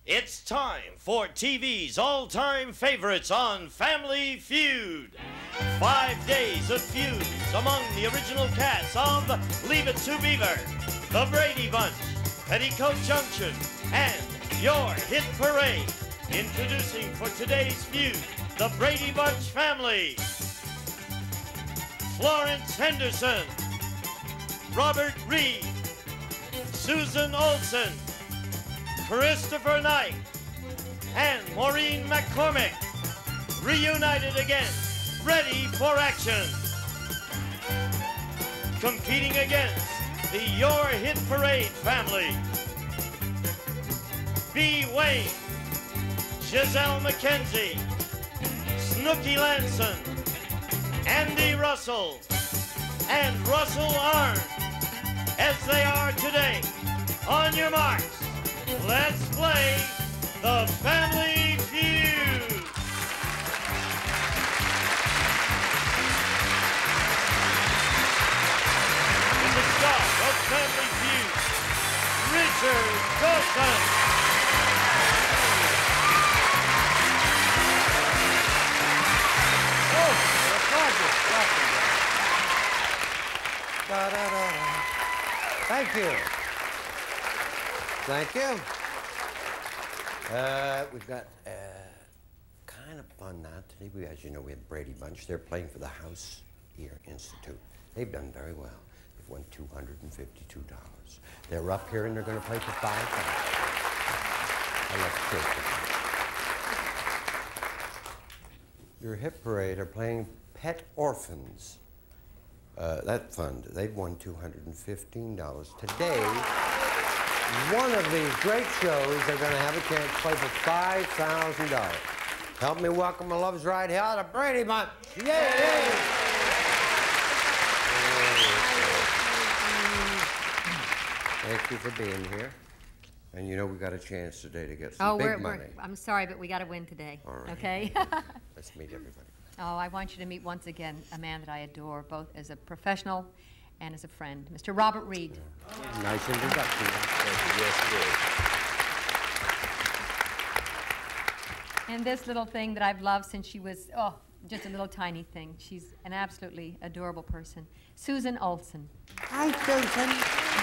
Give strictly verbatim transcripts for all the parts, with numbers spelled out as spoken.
It's time for T V's all-time favorites on Family Feud. Five days of feuds among the original cast of Leave It to Beaver, The Brady Bunch, Petticoat Junction, and Your Hit Parade. Introducing for today's feud, the Brady Bunch family. Florence Henderson, Robert Reed, Susan Olsen, Christopher Knight, and Maureen McCormick, reunited again, ready for action. Competing against the Your Hit Parade family. B. Wayne, Giselle McKenzie, Snooky Lanson, Andy Russell, and Russell Arn, as they are today. On your marks, let's play the Family Feud. In the star of Family Feud, Richard Dawson. Da, da, da, da. Thank you. Thank you. Uh, we've got uh, kind of fun now today. We, as you know, we have Brady Bunch. They're playing for the House Ear Institute. They've done very well. They've won two hundred fifty-two dollars. They're up here and they're going to play for five dollars. I love kids. Your Hit Parade are playing Pet Orphans. Uh, that fund, they've won two hundred fifteen dollars. Today, one of these great shows, they're going to have a chance to play for five thousand dollars. Help me welcome my love's right here, the Brady Bunch. Yay! Thank you for being here. And you know we got a chance today to get some oh, big we're, money. We're, I'm sorry, but we got to win today. All right. Okay? Let's meet everybody. Oh, I want you to meet once again a man that I adore, both as a professional and as a friend, Mister Robert Reed. Yeah. Nice introduction. Thank you. Yes, it is. And this little thing that I've loved since she was, oh, just a little tiny thing. She's an absolutely adorable person. Susan Olsen. Hi, Susan.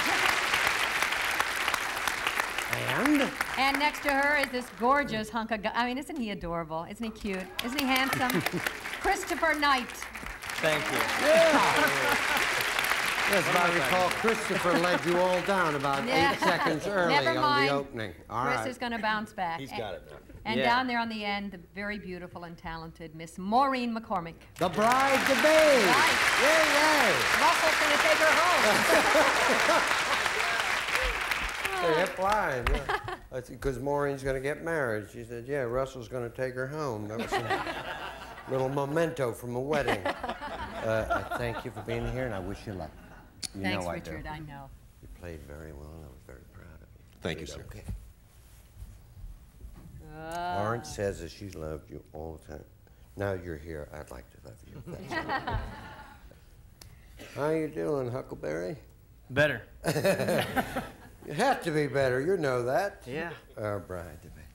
And? And next to her is this gorgeous hunk of, I mean, isn't he adorable? Isn't he cute? Isn't he handsome? Christopher Knight. Thank you. Yeah. Yes, if I recall, Christopher led you all down about Yeah. eight seconds early Never on mind. the opening. All Chris right. is going to bounce back. He's got it now. And Yeah. down there on the end, the very beautiful and talented Miss Maureen McCormick. The bride to be. Right. Yay, yay. Russell's going to take her home. Hey, hip line. Yeah. Because Maureen's going to get married. She said, yeah, Russell's going to take her home. That was a little memento from a wedding. Uh, I thank you for being here, and I wish you luck. You Thanks, know I Richard, do. I know. You played very well, and I was very proud of you. Thank you, Did sir. Okay. Uh, Lawrence says that she's loved you all the time. Now you're here, I'd like to love you. That's all. How you doing, Huckleberry? Better. You have to be better, you know that. Yeah. Our bride to be.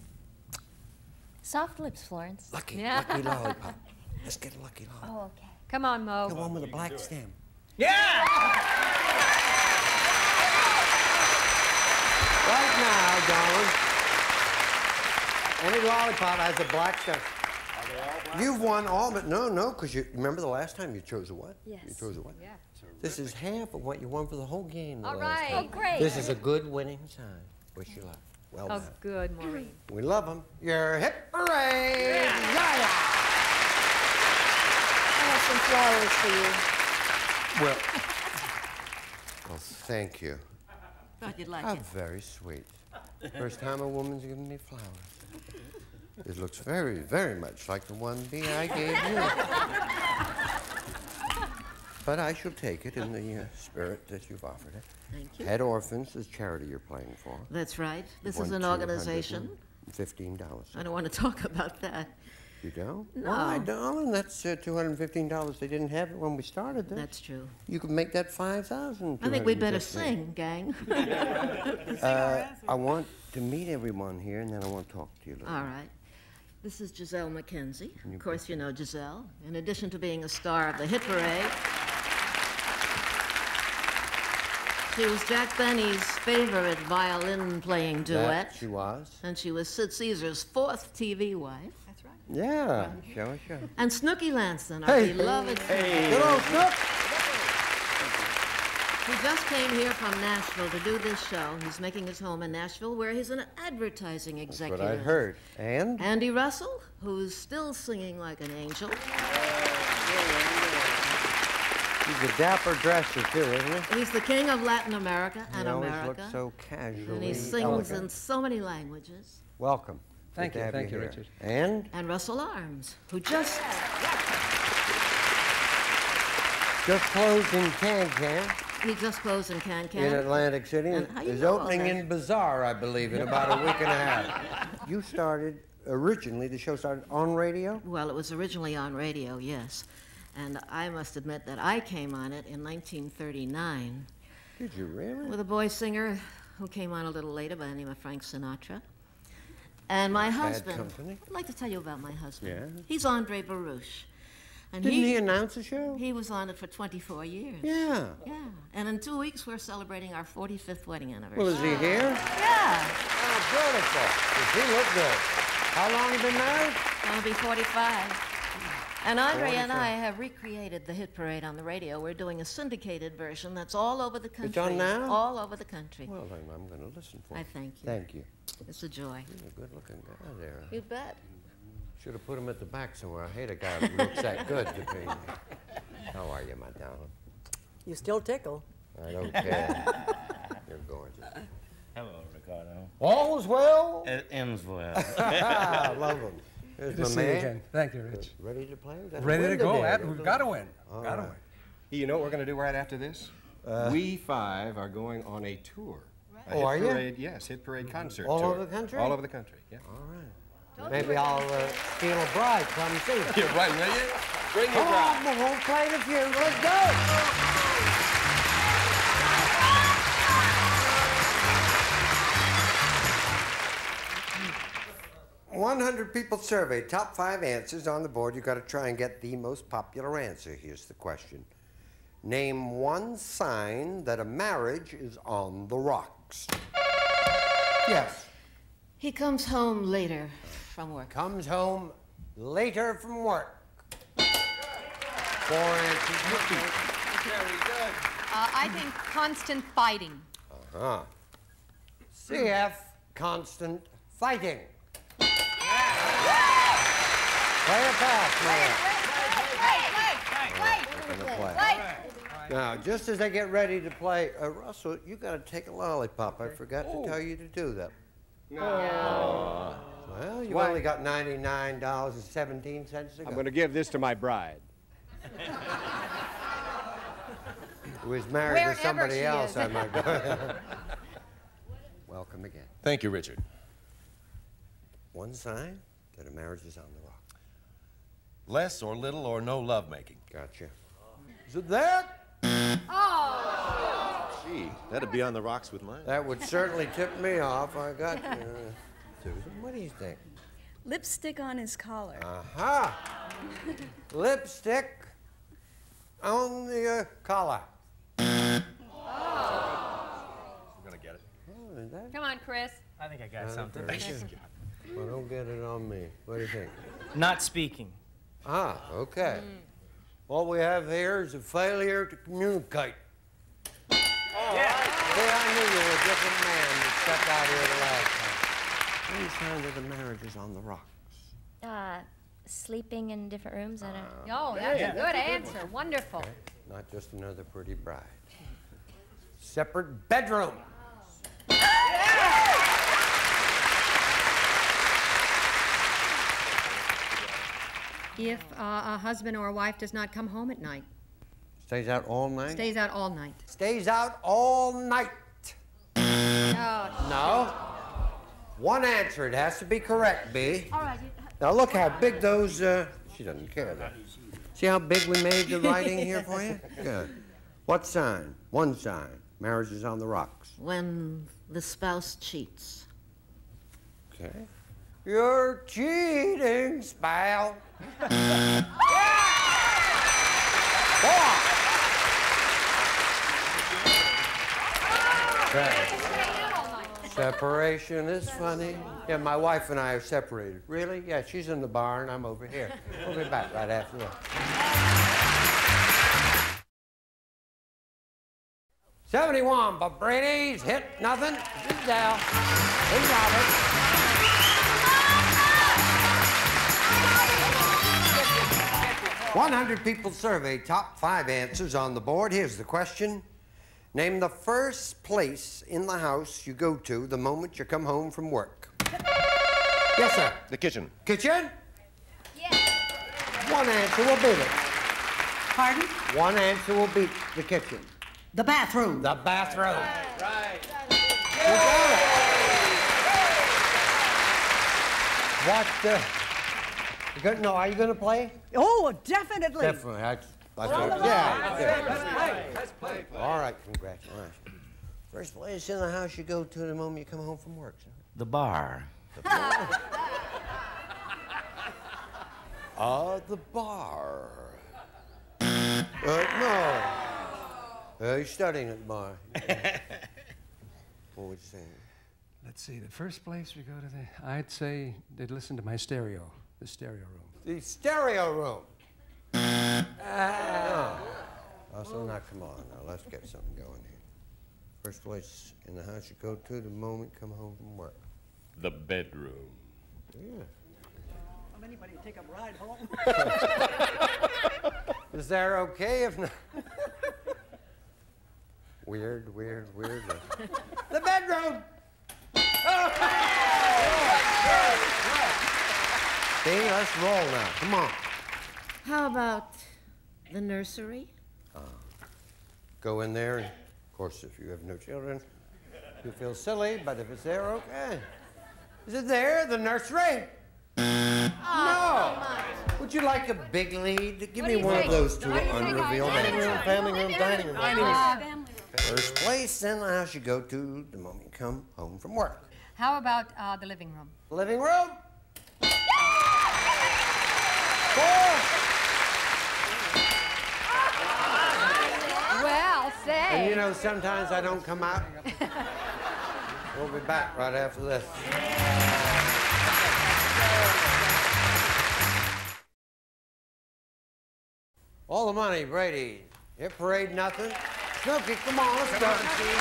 Soft lips, Florence. Lucky, Yeah. lucky lollipop. Let's get a lucky lollipop. Oh, okay. Come on, Mo. The one with a black stem. Yeah! Right now, darling, any lollipop has a black stem. Are they all black? You've won all, but no, no, because you remember the last time you chose a what? Yes. You chose a what? Yeah. This is half of what you won for the whole game. the All last right. time. Oh, great. This is a good winning sign. Wish you luck. Well Oh, done. good, Maureen. We love them. Your Hit Parade! Yeah. Yeah. I have some flowers for you. Well, well, thank you. Thought you'd like How it. very sweet. First time a woman's given me flowers. It looks very, very much like the one bee I gave you. But I shall take it in the uh, spirit that you've offered it. Thank you. Pet Orphans is charity you're playing for. That's right. This Won is an organization. Fifteen dollars. I don't want to talk about that. You don't? No. Why, darling? That's uh, two hundred fifteen dollars. They didn't have it when we started this. That's true. You could make that five thousand. I think we'd better sing, gang. Uh, I want to meet everyone here, and then I want to talk to you a little. All right. This is Giselle McKenzie. you Of course, you know Giselle. In addition to being a star of the hit parade, she was Jack Benny's favorite violin-playing duet. That she was. And she was Sid Caesar's fourth T V wife. That's right. Yeah, show, show. And Snooky Lanson, our Hey. beloved Good old Snook. He just came here from Nashville to do this show. He's making his home in Nashville, where he's an advertising That's executive. what I'd heard. And? Andy Russell, who's still singing like an angel. He's a dapper dresser, too, isn't he? He's the king of Latin America and he always America. looks so casually and he sings elegant. in so many languages. Welcome. Thank Good to you, have thank you, here. Richard. And? And Russell Arms, who just Just closed in Can-Can he just closed in Can Can. in Atlantic City. And how you Is know all opening that? in Bazaar, I believe, in about a week and a half. You started, originally, the show started on radio? Well, it was originally on radio, yes. And I must admit that I came on it in nineteen thirty-nine Did you really? with a boy singer who came on a little later by the name of Frank Sinatra. And my husband, company. I'd like to tell you about my husband. Yeah? He's Andre Baruch. And Didn't he announce the show? He was on it for twenty-four years. Yeah. Yeah. And in two weeks, we're celebrating our forty-fifth wedding anniversary. Well, is he here? Yeah. Oh, beautiful. Does he look good? How long you been married? Gonna be forty-five. And Andre and forty-five. I have recreated the hit parade on the radio. We're doing a syndicated version that's all over the country. on now? All over the country. Well, then I'm going to listen for I it. thank you. Thank you. It's a joy. He's a good-looking guy there. You bet. Should have put him at the back somewhere. I hate a guy who looks that good to me. How are you, my darling? You still tickle. I don't care. You're gorgeous. Hello, Ricardo. All is well? It ends well. I love him. There's Good my to see you man. again. Thank you, Rich. Ready to play? We've got Ready win to go. today. Ab- We've got to win. All Got to right. win. You know what we're going to do right after this? we five are going on a tour. A Oh, hit are you? parade, yes, hit parade concert All tour. over the country? All over the country, yeah. All right. Maybe I'll uh, steal a bride. Come see. You're right, will you? Bring your Come bride. on, we'll play the feud. Let's go. one hundred people surveyed, top five answers on the board. You've got to try and get the most popular answer. Here's the question. Name one sign that a marriage is on the rocks. Yes. He comes home later from work. Comes home later from work. Four answers. Uh, I think constant fighting. Uh-huh. C F, constant fighting. Play it fast, man. We're gonna play. Now, just as they get ready to play, uh, Russell, you got to take a lollipop. I forgot to tell you to do that. No. Well, you've Why? only got ninety-nine dollars and seventeen cents to go. I'm going to give this to my bride. Who is married Wherever to somebody she else, is. I might go. Welcome again. Thank you, Richard. One sign that a marriage is on the rock. Less or little or no lovemaking. Gotcha. Is it that? Gee, that'd be on the rocks with mine. That would certainly tip me off. I got you. Susan, what do you think? Lipstick on his collar. Aha! Lipstick on the uh, collar. I'm gonna get it. Oh, is that? Come on, Chris. I think I got Uh, something. Well, don't get it on me. What do you think? Not speaking. Ah, okay. What we have here is a failure to communicate. Yeah. See, I knew you were a different man that stepped out here the last time. Any sign that the marriage is on the rocks? Uh, sleeping in different rooms. I don't. Oh, that's a good answer. Wonderful. Not just another pretty bride. Separate bedroom. If uh, a husband or a wife does not come home at night, Stays out all night? stays out all night. Stays out all night. Oh, No. One answer. It has to be correct, B. All right. Now look how big those, uh, she doesn't care though. See how big we made the writing here for you? Good. What sign? One sign. Marriage is on the rocks. When the spouse cheats. Okay. You're cheating, spell. Separation is funny. Yeah, my wife and I are separated. Really? Yeah, she's in the barn. I'm over here. We'll be back right after that. seventy-one, but Brady's hit nothing. This is Al. This is Robert. one hundred people surveyed, top five answers on the board. Here's the question. Name the first place in the house you go to the moment you come home from work. Yes, sir. The kitchen. Kitchen? Yes. One answer will beat it. Pardon? One answer will beat the kitchen. The bathroom. The bathroom. Right. You got it. What, uh, you gonna, no, are you gonna play? Oh, definitely. Definitely. I, I thought, yeah. yeah. Let's play. Let's play. All right, congratulations. First place in the house you go to the moment you come home from work, sir. The bar. The bar. uh, the bar. Uh, no. Uh, you're studying at the bar. What would you say? Let's see, the first place we go to, the, I'd say they'd listen to my stereo, the stereo room. The stereo room. Uh, no. Also, now, come on, now, let's get something going here. First place in the house you go to the moment you come home from work. The bedroom. Yeah. Well, anybody take a ride home? Is that okay if not? Weird, weird, weird. The bedroom! See, let's roll now. Come on. How about the nursery? Uh, go in there, and of course, if you have no children, you feel silly, but if it's there, okay. Is it there, the nursery? No! Would you like a big lead? Give What me do you one think? of those two What do you think? unrevealed Dining answers. room, family room, dining room. Uh, First place in the house you go to the moment you come home from work. how about uh, the living room? Living room? Four. Well, say. And you know, sometimes I don't come out. We'll be back right after this. All the money, Brady. Hit parade, nothing. Snooky, come on, let's go.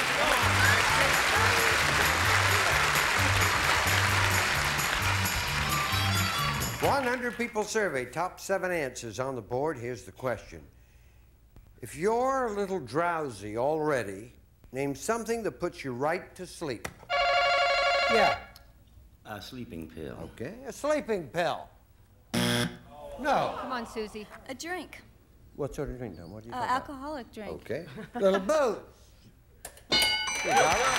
one hundred people surveyed, top seven answers on the board. Here's the question. If you're a little drowsy already, name something that puts you right to sleep. Yeah. A sleeping pill. Okay, a sleeping pill. No. Come on, Susie. A drink. What sort of drink, Tom? What do you Uh, think? alcoholic drink. Okay. Little booze. You got it.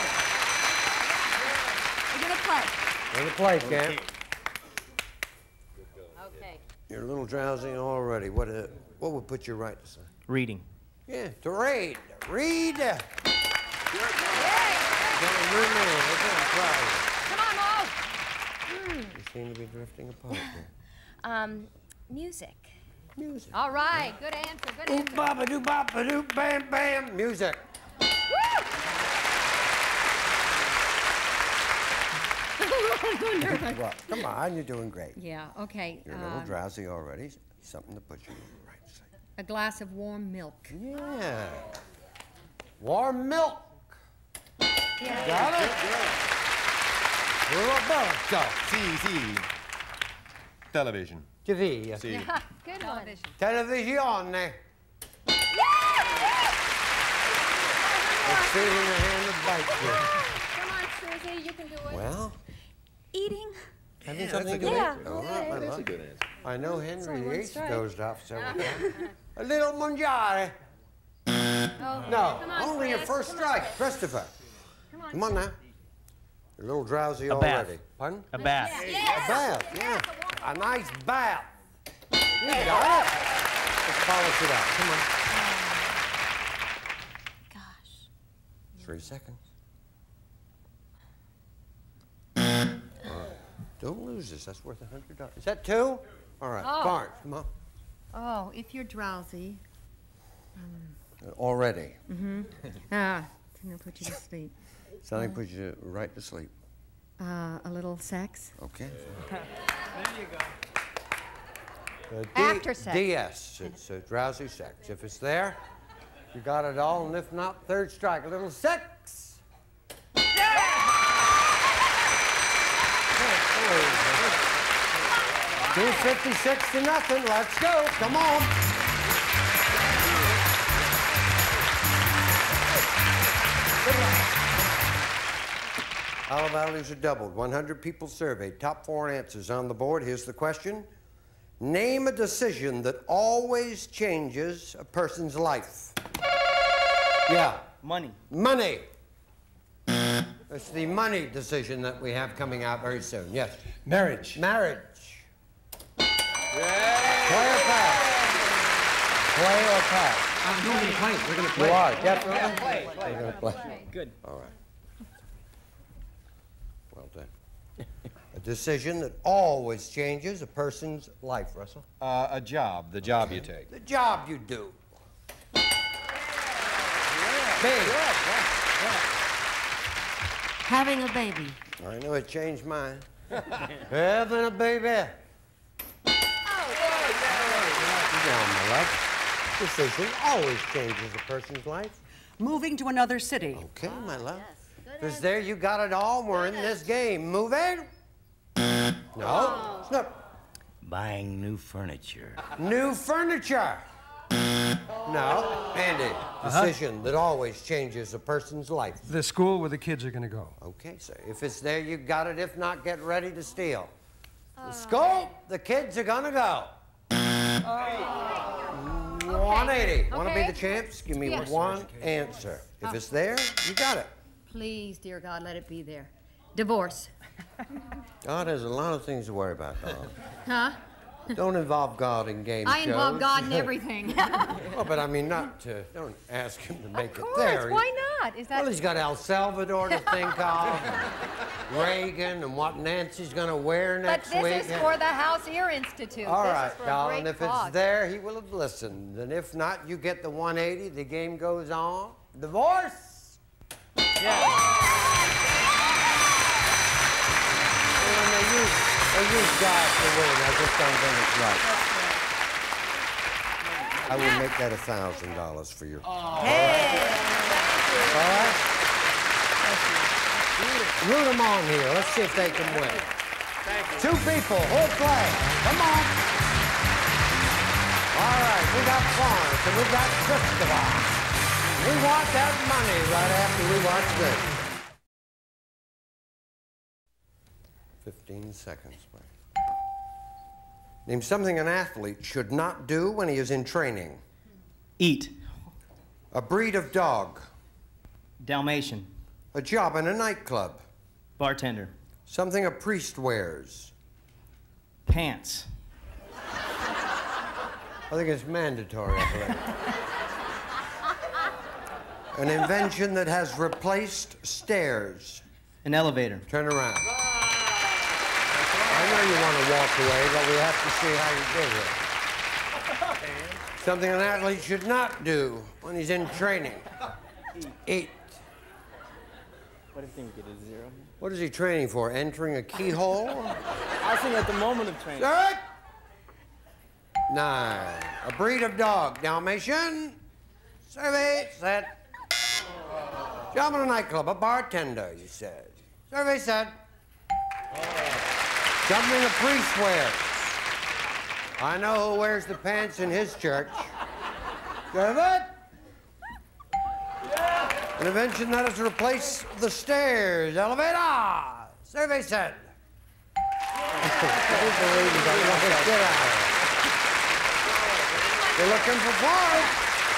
We're gonna play. Little play, Camp. Okay. You're a little drowsy already. What, uh, what would put you right to sleep? Reading. Yeah, to read. Read. Come on, Mo. You seem to be drifting apart here. Um, music. Music. All right. Good answer. Good Ooh, answer. baba doo baba doo bam bam. Music. Well, come on, you're doing great. Yeah. Okay. You're a little um, drowsy already. Something to put you right to sleep. a glass of warm milk. Yeah. Warm milk. Yeah. Got it? Roberto. Si, si. Television. T V. Si. Yeah, good one. Televisione. It's feeling the hand that bites you. Come on, Susie, you can do it. Well, Eating. having Yeah, something that's a to good eat. answer. All Yeah, right, my That's a love. good answer. I know Henry only one Yates strike. dozed off several times. A little mangiare. Oh, No, come on, only your Chris. first Come strike, on. Christopher. Come on. Come on now. You're a little drowsy A already. bath. Pardon? A bath. A bath, yeah. A nice bath. You got it. Let's polish it out. Come on. Gosh. Three seconds. Don't lose this. That's worth a hundred dollars. Is that two? All right. Oh. Barnes, come on. Oh, if you're drowsy. Uh, Already. Mm-hmm. Ah, it's gonna put you to sleep. Something puts you right to sleep. Uh, a little sex. Okay. There you go. Uh, D- After sex. D S. It's uh, drowsy sex. If it's there, you got it all, and if not, third strike. A little sex. two fifty-six to nothing. Let's go. Come on. Good luck. All values are doubled. one hundred people surveyed. Top four answers on the board. Here's the question. Name a decision that always changes a person's life. Yeah. Money. Money. It's the money decision that we have coming out very soon. Yes. Marriage. Marriage. Play or pass? Play or pass? Uh, no, we're gonna play. We're gonna You play. are, definitely. Yeah, play, play. We're gonna play. Good. All right. Well done. A decision that always changes a person's life, Russell. Uh, a job, the job you take. The job you do. Big. Having a baby. I know it changed mine. Having a baby. Down, my love. Decision always changes a person's life. Moving to another city. Okay, my love. Because there you got it all. We're in this game. Moving? No. It's not. Buying new furniture. New furniture. No. Andy, decision that always changes a person's life. The school where the kids are going to go. Okay, sir. If it's there, you got it. If not, get ready to steal. The school, the kids are going to go. one eighty. Want to be Okay. the champs? Give me Yes. one answer. If it's there, you got it. Please, dear God, let it be there. Divorce. God has a lot of things to worry about, dog. Huh? Don't involve God in game I involve shows. God in everything. Oh, but I mean, not to, don't ask him to make Of it course, there. why not? Is that Well, he's got El Salvador to think of, Reagan, and what Nancy's going to wear But next this week. is for the House Ear Institute. All this right, is for a darling, great if cause. it's there, he will have listened. And if not, you get the one eighty, the game goes on. Divorce? Yeah. And they use, they use God to win. I just don't think it's right. I will make that a thousand dollars for you. Hey! All right? Root them on here. Let's see if they can win. Two people, whole play. Come on. All right, we got Florence and we got Christopher. We want that money right after we watch this. Fifteen seconds, please. Name something an athlete should not do when he is in training. Eat. A breed of dog. Dalmatian. A job in a nightclub. Bartender. Something a priest wears. Pants. I think it's mandatory, I believe. An invention that has replaced stairs. An elevator. Turn around. I know you want to walk away, but we have to see how you do it. Something an athlete should not do when he's in training. Eat. What if you get a zero? What is he training for? Entering a keyhole? I think at the moment of training. Third. Nine. A breed of dog. Dalmatian. Survey set. Job in a nightclub. A bartender, you said. Survey set. Something a priest wears. I know who wears the pants in his church. Survey. An invention that has replaced the stairs. Elevator. Survey set. Get out of here. They're looking for Florence.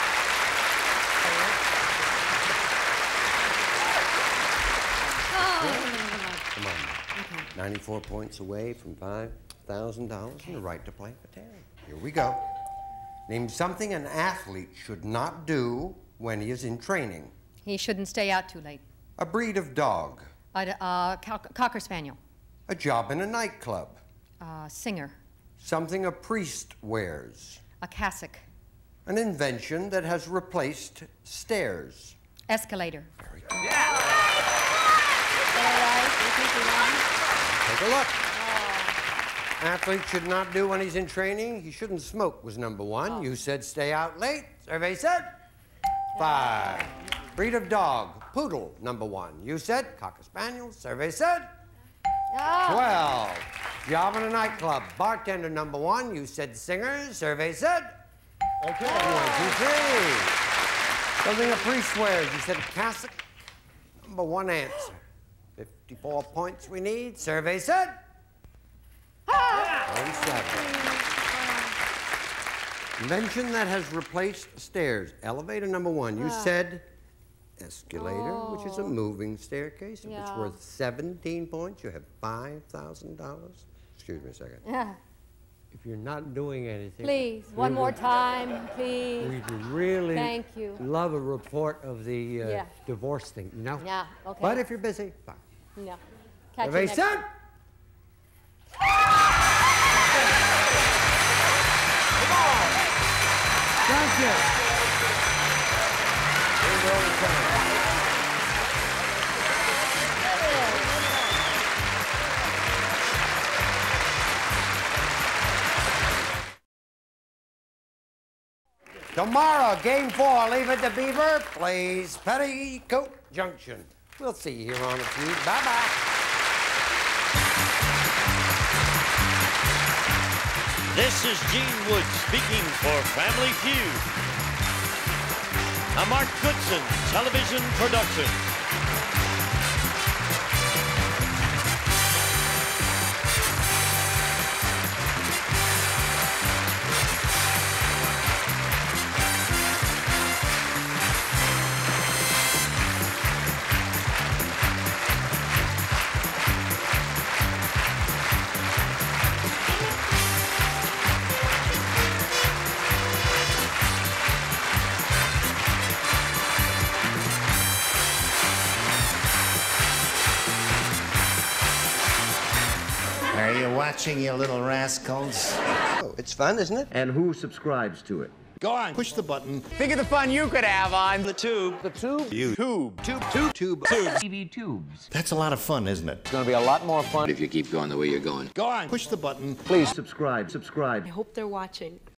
Come on. ninety-four points away from five thousand dollars and the right to play for ten. Here we go. Name something an athlete should not do when he is in training. He shouldn't stay out too late. A breed of dog. A uh, co- Cocker Spaniel. A job in a nightclub. Uh, singer. Something a priest wears. A cassock. An invention that has replaced stairs. Escalator. Very good. All Take a look. Athlete should not do when he's in training. He shouldn't smoke was number one. Oh. You said stay out late. Survey said five. Breed of dog, poodle, number one. You said cocker spaniel. Survey said twelve. Job in a nightclub, bartender, number one. You said singer. Survey said okay. One, two, three. Something a priest wears. You said cassock. Number one answer. fifty-four points we need. Survey said thirty-seven. Invention that has replaced stairs. Elevator, number one. You Ah. said escalator, which is a Oh. moving staircase. If it's Yeah. worth seventeen points, you have five thousand dollars. Excuse me a second. Yeah. If you're not doing anything... Please, we one more would- time, please. We'd really Thank you. love a report of the uh, Yeah. divorce thing, you know? Yeah, okay. But if you're busy, fine. No. Catch you Survey next said time. Thank you. We will return. Tomorrow, game four, Leave It to Beaver plays Petticoat Junction. We'll see you here on the Feud. Bye-bye. This is Gene Wood speaking for Family Feud. A Mark Goodson television production. Are you watching, you little rascals? Oh, it's fun, isn't it? And who subscribes to it? Go on, push the button. Think of the fun you could have on The tube. The tube? You. Tube. Tube. Tube. Tube. Tube. T V tubes. That's a lot of fun, isn't it? It's going to be a lot more fun. If you keep going the way you're going. Go on, push the button. Please subscribe, subscribe. I hope they're watching.